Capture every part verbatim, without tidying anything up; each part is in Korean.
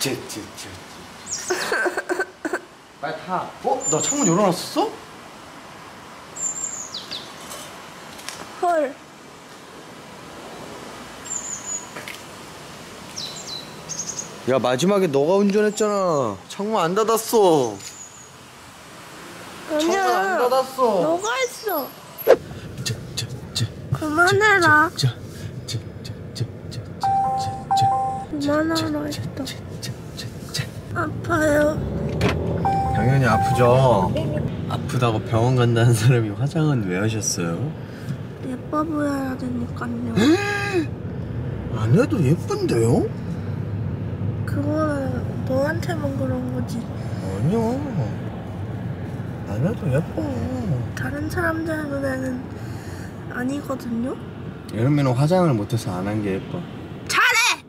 쯔쯔쯔. 빨리 타. 어? 나 창문 열어놨었어? 헐. 야, 마지막에 너가 운전했잖아. 창문 안 닫았어. 아니야. 창문 안 닫았어. 너가 했어. 쯔, 쯔, 쯔. 그만해라. 쯔, 쯔, 쯔, 쯔, 쯔, 쯔, 쯔. 그만하라 했어. 아파요. 당연히 아프죠. 아프다고 병원 간다는 사람이 화장은 왜 하셨어요? 예뻐 보여야 되니까요. 안 해도 예쁜데요? 그거는 너한테만 그런 거지. 아니요. 안 해도 예뻐. 다른 사람들 눈에는 아니거든요. 여름이는 화장을 못해서 안 한 게 예뻐. 잘해!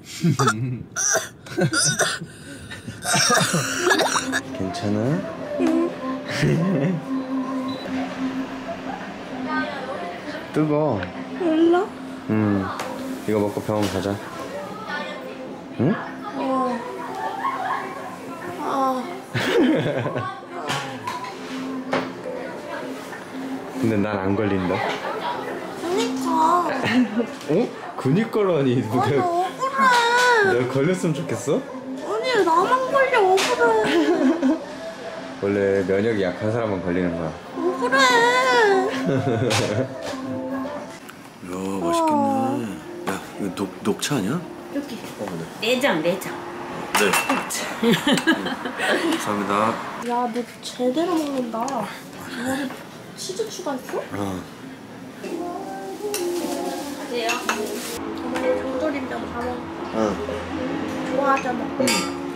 괜찮아? 응. 뜨거. 몰라? 응. 이거 먹고 병원 가자. 응? 어. 어. 근데 난 안 걸린다. 그니까. 어? 그니까라니. 아, 나 억울해. 내가 걸렸으면 좋겠어? 아니, 나만 걸려, 억울해. 원래 면역이 약한 사람만 걸리는 거야. 억울해. 이야, 맛있겠네. 야, 이거 녹, 녹차 아니야? 여기 어, 네. 내장 내장. 네. 감사합니다. 야, 너 제대로 먹는다. 여기 치즈 추가했어? 어. 어때요? 어머니 장조림면 다 먹어. 응. 좋아하잖아. 응.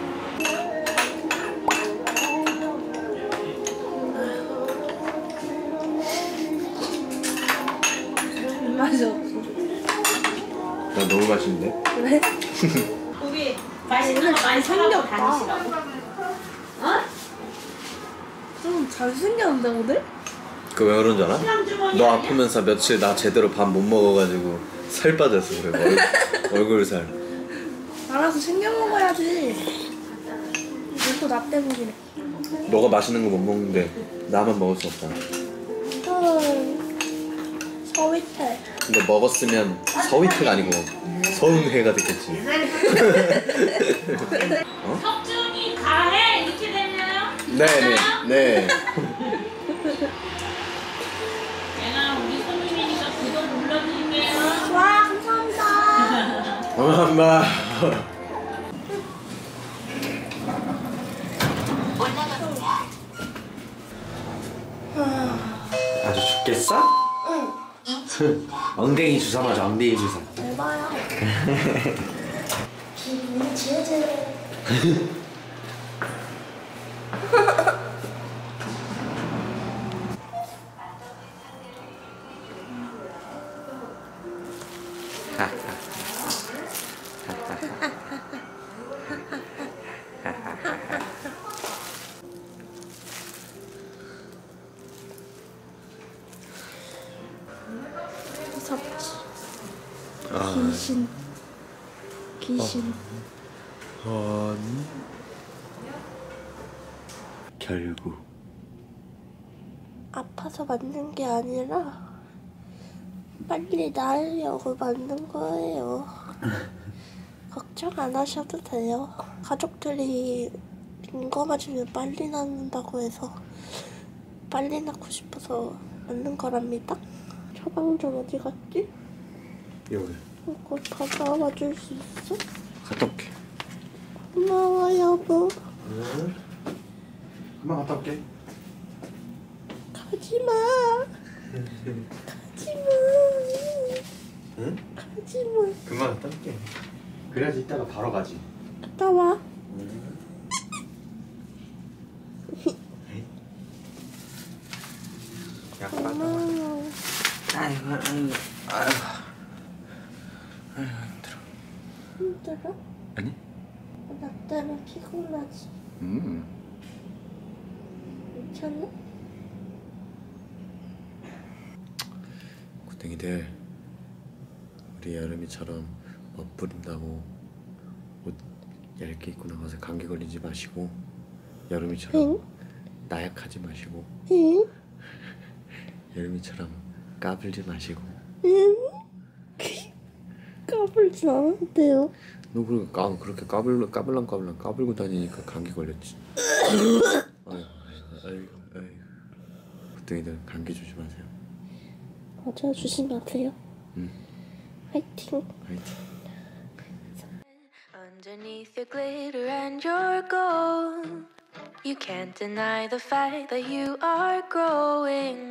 입맛이 없어. 나 너무 맛있는데? 그래? 우리 맛있는 거 많이 사가고 다니시라고. 어? 좀 잘생겼는데 오늘? 그 왜 그런 줄 알아? 너 아프면서 며칠 나 제대로 밥 못 먹어가지고 살 빠졌어. 그래. 얼, 얼굴 살. 알아서 챙겨 먹어야지. 이것도 나 때문이네. 너가 맛있는 거 못 먹는데 나만 먹을 수 없잖아. 헐. 서윗해. 근데 먹었으면 서위태가 아니고 서운해가 됐겠지. 어? 석준이 가해 이렇게 되면. 네네 네. 내가 우리 손님이니까 구독 눌러드릴게요. 와, 감사합니다. 감사합니다. 아주 죽겠어? 응. 엉덩이 주사 맞아. 엉덩이 주사. 대박이야. 기분이 제제. 무섭지. 아. 귀신. 귀신. 어. 결국 아파서 만든 게 아니라 빨리 나으려고 만든 거예요. 걱정 안 하셔도 돼요. 가족들이 인거 맞으면 빨리 낫는다고 해서 빨리 낳고 싶어서 만든 거랍니다. 처방전 어디 갔지? 여기 이거 받아와 줄 수 있어? 갔다 올게. 고마워 여보. 응. 금방 갔다 올게. 가지마. 가지마. 응? 가지마. 금방 갔다 올게. 그래야지 이따가 바로 가지. 갔다 와. 응. 약 받아. 고마워. 아이고 아이고 아이고 아이고 힘들어. 힘들어? 아니? 나 때문에 피곤하지. 음. 괜찮아? 구댕이들 우리 여름이처럼 멋부린다고 옷 얇게 입고 나가서 감기 걸리지 마시고 여름이처럼 응? 나약하지 마시고 응? 여름이처럼 까불지 마시고. 응? 까불진 않았대요. 너 그렇게 까 그렇게 까불 까불랑 까불랑 까불고 다니니까 감기 걸렸지. 아유 아유 아유. 부둥이들 감기 조심하세요. 맞아요. 조심하세요. 응. 화이팅. 화이팅. Underneath your glitter and your gold, you can't deny the fact that you are growing